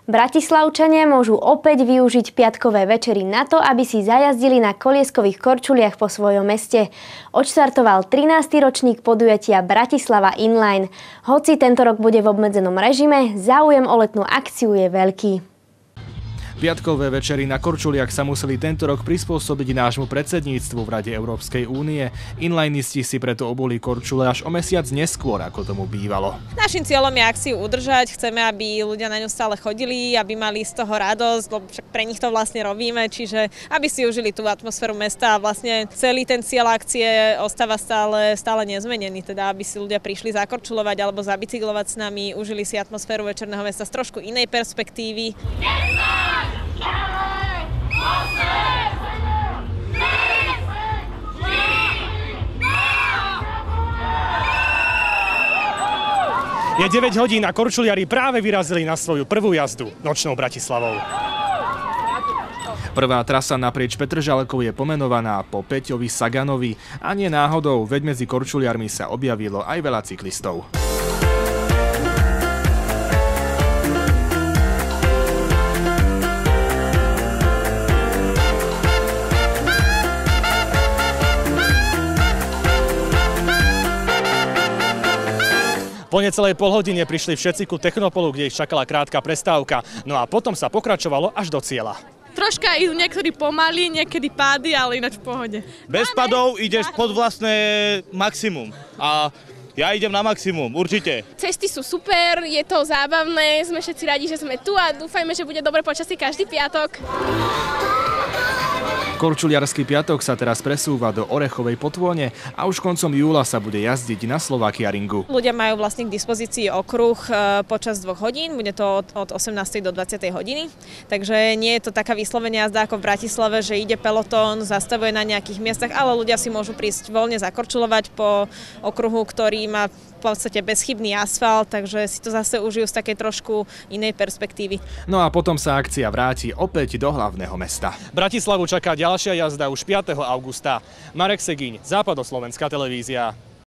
Bratislavčania môžu opäť využiť piatkové večery na to, aby si zajazdili na kolieskových korčuliach po svojom meste. Odštartoval 13. ročník podujatia Bratislava Inline. Hoci tento rok bude v obmedzenom režime, záujem o letnú akciu je veľký. Piatkové večery na korčuliach sa museli tento rok prispôsobiť nášmu predsedníctvu v Rade Európskej únie. Inlinisti si preto obuli korčule až o mesiac neskôr, ako tomu bývalo. Naším cieľom je akciu udržať. Chceme, aby ľudia na ňu stále chodili, aby mali z toho radosť, lebo však pre nich to vlastne robíme, čiže aby si užili tú atmosféru mesta a vlastne celý ten cieľ akcie ostáva stále nezmenený, teda aby si ľudia prišli zakorčulovať alebo zabicyklovať s nami, užili si atmosféru večerného mesta z trošku inej perspektívy. Je 9 hodín a korčuliari práve vyrazili na svoju prvú jazdu nočnou Bratislavou. Prvá trasa naprieč Petržalkou je pomenovaná po Peťovi Saganovi a nie náhodou, veď medzi korčuliarmi sa objavilo aj veľa cyklistov. Po necelej polhodine prišli všetci ku Technopolu, kde ich čakala krátka prestávka. No a potom sa pokračovalo až do cieľa. Troška idú niektorí pomaly, niekedy pády, ale ináč v pohode. Bez padov ideš pod vlastné maximum. A ja idem na maximum, určite. Cesty sú super, je to zábavné, sme všetci radi, že sme tu a dúfajme, že bude dobre počasie každý piatok. Korčuliarsky piatok sa teraz presúva do Orechovej Potône a už koncom júla sa bude jazdiť na Slovakia ringu. Ľudia majú vlastne k dispozícii okruh počas 2 hodín, bude to od 18. do 20. hodiny, takže nie je to taká vyslovene jazda ako v Bratislave, že ide pelotón, zastavuje na nejakých miestach, ale ľudia si môžu prísť voľne zakorčulovať po okruhu, ktorý má v podstate bezchybný asfalt, takže si to zase užijú z takej trošku inej perspektívy. No a potom sa akcia vráti opäť do hlavného mesta. Bratislavu čaká ďalšia jazda už 5. augusta. Marek Segíň, Západoslovenská televízia.